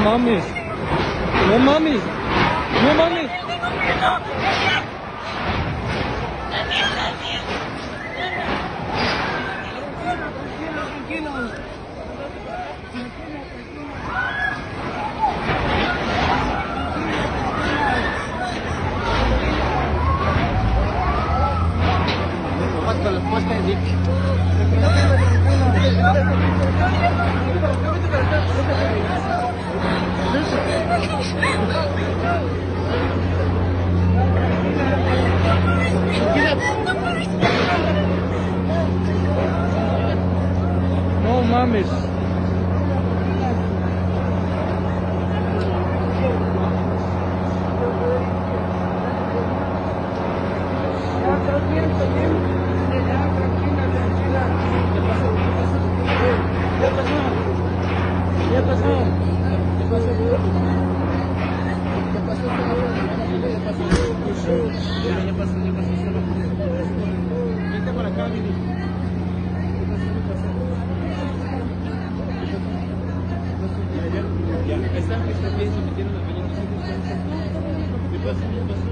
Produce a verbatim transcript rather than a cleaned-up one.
mames. No mames. No mames. No mames. ¿Qué pasó? ¿Qué pasó? ¿Qué pasó? ¿Qué pasó? Ya pasó, ya pasó. Vente para acá, Vini. Ya, está, está bien, se metieron las mañanas. ¿Qué pasa? ¿Qué pasa?